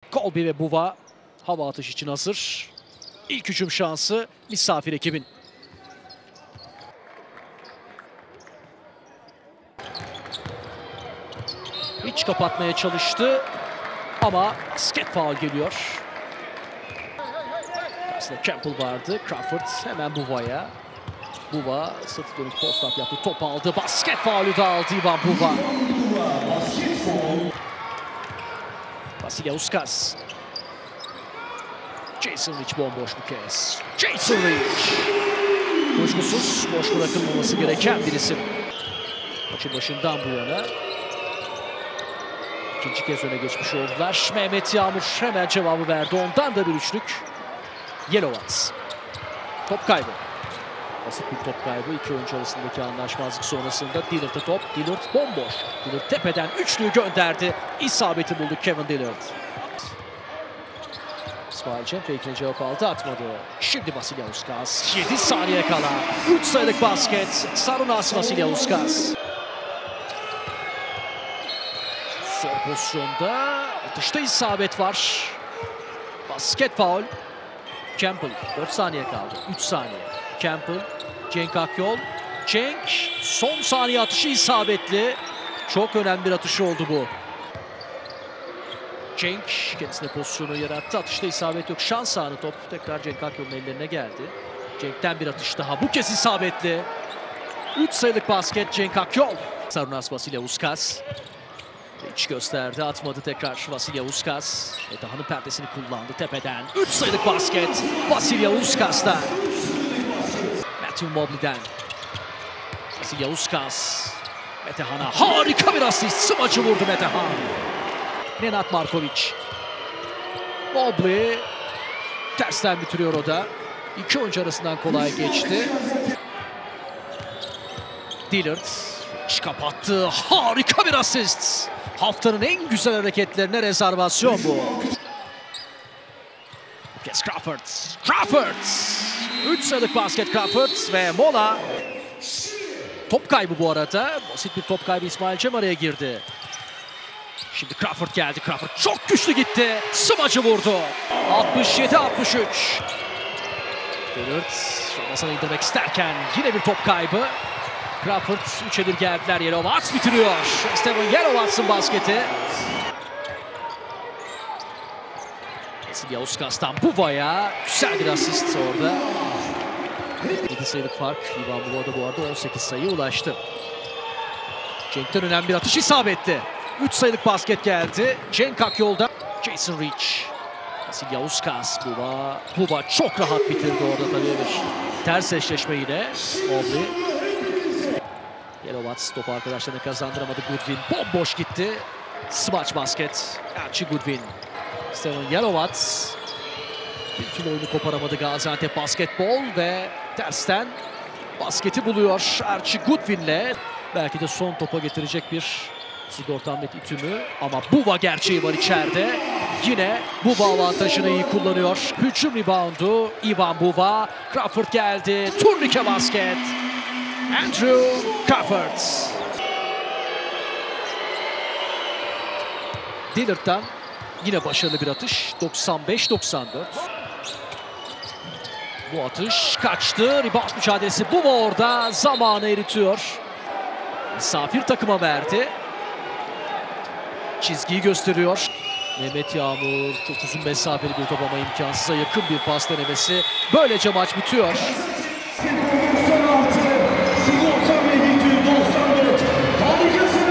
Colby ve Buva hava atışı için hazır. İlk hücum şansı misafir ekibin. Hiç kapatmaya çalıştı ama basket faul geliyor. Aslında Campbell vardı. Crawford hemen Buva'ya. Buva sırtı dönük post-up yaptı. Top aldı. Basket faulü de aldı Ivan Buva. Vasiliauskas. Jason Rich bomboş bu kez. Jason Rich. Kuşkusuz boş bırakılmaması gereken bir isim. Maçın başından bu yana ikinci kez öne geçmiş oldular. Mehmet Yağmur hemen cevabı verdi. Ondan da bir üçlük. Yelovats. Top kaybı. Basit bir top kaybı. İki oyuncu arasındaki anlaşmazlık sonrasında Dillard'a top. Dillard bomboş. Dillard tepeden üçlüyü gönderdi. İsabeti buldu Kevin Dillard. İsmail Cem fake'ine cevap aldı, atmadı. Şimdi Vasiliauskas. 7 saniye kala. 3 sayılık basket. Sarunas Vasiliauskas. Son pozisyonda atışta isabet var. Basket faul. Campbell 4 saniye kaldı. 3 saniye. Campbell, Cenk Akyol. Cenk son saniye atışı isabetli. Çok önemli bir atış oldu bu. Cenk kendisine pozisyonu yarattı. Atışta isabet yok. Şans anı top tekrar Cenk Akyol'un ellerine geldi. Cenk'ten bir atış daha. Bu kez isabetli. 3 sayılık basket Cenk Akyol. Sarunas Vasiliauskas. İç gösterdi. Atmadı tekrar Vasiliauskas. Metehan'ın perdesini kullandı tepeden. 3 sayılık basket Vasiliauskas'tan. Matthew Mobley'den. Vasiliauskas. Metehan'a harika bir asist. Smacı vurdu Metehan. Nenad Markovic. Mobley tersten bitiriyor o da. İki oyuncu arasından kolay geçti. Dillard kapattı. Harika bir asist. Haftanın en güzel hareketlerine rezervasyon bu. Kes Crawford. Crawford. 3 sayılık basket Crawford ve mola. Top kaybı bu arada. Basit bir top kaybı, İsmail Cem araya girdi. Şimdi Crawford geldi. Crawford çok güçlü gitti. Smacı vurdu. 67-63. Dillard masana indirmek isterken yine bir top kaybı. Crawford 3'e 1 geldiler. Yelovats bitiriyor. Steven Yelovats'ın basketi. Vasiliauskas'tan Buva'ya güzel bir asist orada. 7 sayılık fark. Ivan Buva da bu arada 18 sayıya ulaştı. Cenk'ten önemli bir atış isabetli. 3 sayılık basket geldi. Cenk Akyol'da. Jason Rich. Vasiliauskas. Buva çok rahat bitirdi orada tabii bir ters eşleşme yine. Mobley. Yelovats topu arkadaşlarına kazandıramadı. Goodwin bomboş gitti. Smaç basket. Archie Goodwin. Steven Yelovats. Bir türlü oyunu koparamadı Gaziantep basketbol ve tersten basketi buluyor Archie Goodwin'le. Belki de son topa getirecek bir Sigorta Ahmet İtümü ama Buva gerçeği var içeride. Yine Buva avantajını iyi kullanıyor. Hücum reboundu Ivan Buva. Crawford geldi. Turnike basket. Andrew Crawford. Dillard'dan yine başarılı bir atış. 95-94. Bu atış kaçtı. Rebound mücadelesi. Buva orada zamanı eritiyor. Misafir takıma verdi. Çizgiyi gösteriyor. Mehmet Yağmur çok uzun mesafeli bir top ama imkansıza yakın bir pas denemesi. Böylece maç bitiyor.